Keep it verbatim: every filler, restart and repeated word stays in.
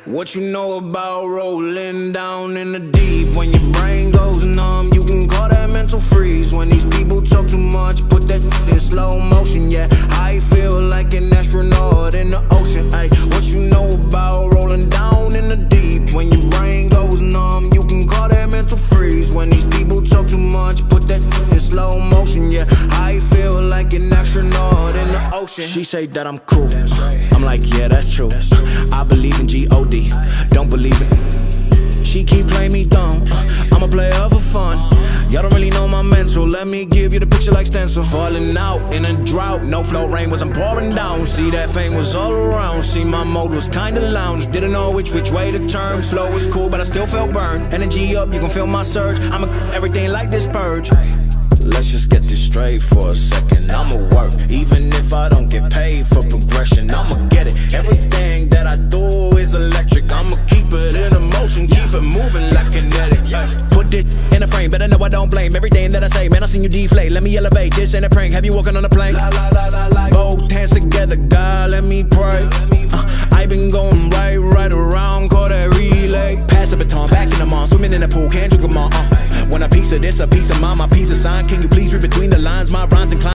What you know about rolling down in the deep? When your brain goes numb, you can call that mental freeze. When these people talk too much, put that in slow motion. Yeah, I feel like an astronaut in the ocean. Ay, what you know about rolling down in the deep? When your brain goes numb, you can call that mental freeze. When these people talk too much, put that in slow motion. Yeah, I feel like an astronaut in the ocean. She say that I'm cool, I'm like, yeah, that's true. I believe in G O D, don't believe it. She keep playing me dumb, I'm a player for fun. Y'all don't really know my mental, let me give you the picture like stencil. Falling out in a drought, no flow, rain wasn't pouring down. See, that pain was all around, see, my mode was kinda lounge. Didn't know which which way to turn, flow was cool but I still felt burned. Energy up, you can feel my surge, I'm a everything like this purge. Let's just get this straight for a second. I'ma work, even if I don't get paid for progression. I'ma get it, everything that I do is electric. I'ma keep it in a motion, keep it moving like kinetic. Put it in a frame, better know I don't blame everything that I say. Man, I seen you deflate, let me elevate, this ain't a prank. Have you walking on a plane? Both hands together, God, let me pray. uh, I been going right, right around, call that relay. Pass the baton, back in the mall, swimming in the pool, can't drink them all. uh. When a piece of this, a piece of mine, my piece of sign. Can you please read between the lines? My rhymes incline